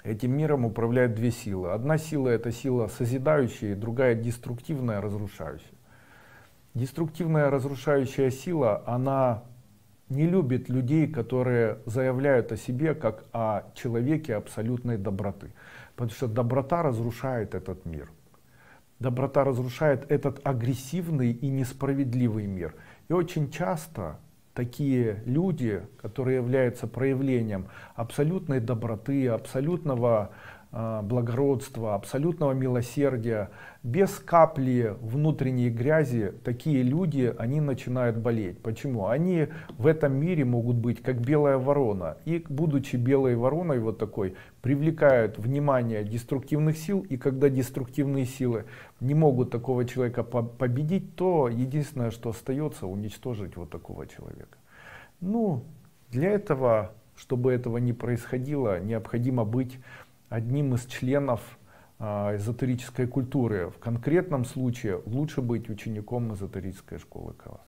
Этим миром управляют две силы. Одна сила — это сила созидающая, другая — деструктивная, разрушающая. Деструктивная разрушающая сила, она не любит людей, которые заявляют о себе как о человеке абсолютной доброты. Потому что доброта разрушает этот мир. Доброта разрушает этот агрессивный и несправедливый мир. И очень часто такие люди, которые являются проявлением абсолютной доброты, абсолютного благородства, абсолютного милосердия, без капли внутренней грязи, такие люди, они начинают болеть. Почему? Они в этом мире могут быть как белая ворона. И будучи белой вороной вот такой, привлекают внимание деструктивных сил. И когда деструктивные силы не могут такого человека победить, то единственное, что остается, уничтожить вот такого человека. Ну, для этого, чтобы этого не происходило, необходимо быть одним из членов эзотерической культуры. В конкретном случае лучше быть учеником эзотерической школы Кавас.